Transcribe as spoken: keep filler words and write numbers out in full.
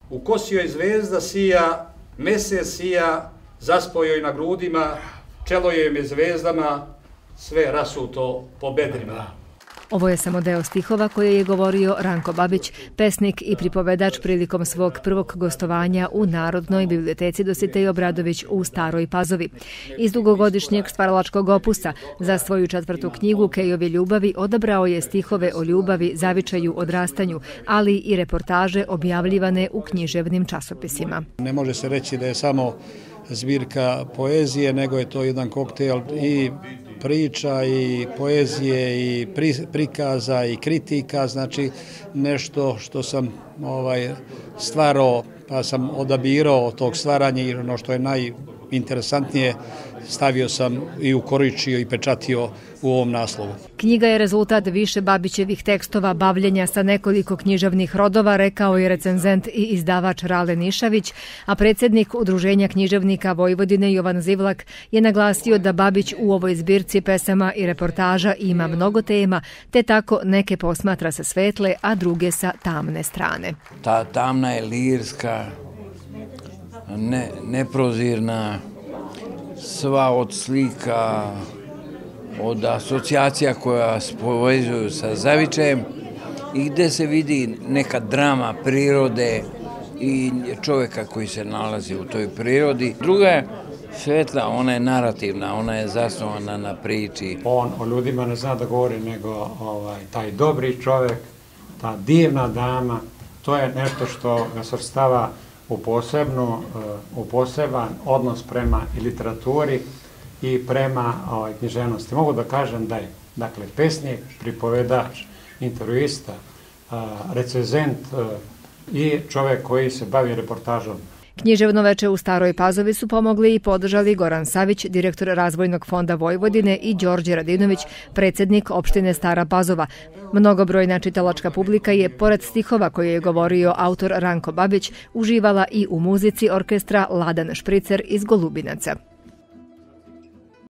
U kosi joj zvezda sija, mesec sija, zaspao joj na grudima, čelo joj je zvezdama, sve rasuto po bedrima. Ovo je samo deo stihova koje je govorio Ranko Babić, pesnik i pripovedač prilikom svog prvog gostovanja u Narodnoj biblioteci Dositej Obradović u Staroj Pazovi. Iz dugogodišnjeg stvaralačkog opusa za svoju četvrtu knjigu Kejovi ljubavi odabrao je stihove o ljubavi, zavičaju, odrastanju, ali i reportaže objavljivane u književnim časopisima. Ne može se reći da je samo zbirka poezije, nego je to jedan koktel i priča i poezije i prikaza i kritika, znači nešto što sam ovaj, stvarao, pa sam odabirao tog stvaranja i ono što je najinteresantnije stavio sam i ukoričio i pečatio u ovom naslovu. Knjiga je rezultat više Babićevih tekstova, bavljenja sa nekoliko književnih rodova, rekao je recenzent i izdavač Rale Nišavić, a predsjednik Udruženja književnika Vojvodine Jovan Zivlak je naglasio da Babić u ovoj zbirci pesama i reportaža ima mnogo tema, te tako neke posmatra sa svetle, a druge sa tamne strane. Ta tamna je lirska, ne, neprozirna, sva od slika, od asocijacija koja se povezuju sa zavičajem i gde se vidi neka drama prirode i čovjeka koji se nalazi u toj prirodi. Druga je svetla, ona je narativna, ona je zasnovana na priči. On o ljudima ne zna da govori, nego ovaj, taj dobri čovjek, ta divna dama, to je nešto što ga svrstava u posebnu, u poseban odnos prema i literaturi i prema ovaj, književnosti. Mogu da kažem da je, dakle, pesnik, pripovedač, intervjuista, recenzent i čovjek koji se bavi reportažom. Književno veče u Staroj Pazovi su pomogli i podržali Goran Savić, direktor Razvojnog fonda Vojvodine, i Đorđe Radinović, predsjednik opštine Stara Pazova. Mnogobrojna čitalačka publika je, pored stihova koje je govorio autor Ranko Babić, uživala i u muzici orkestra Ladan Špricer iz Golubinaca.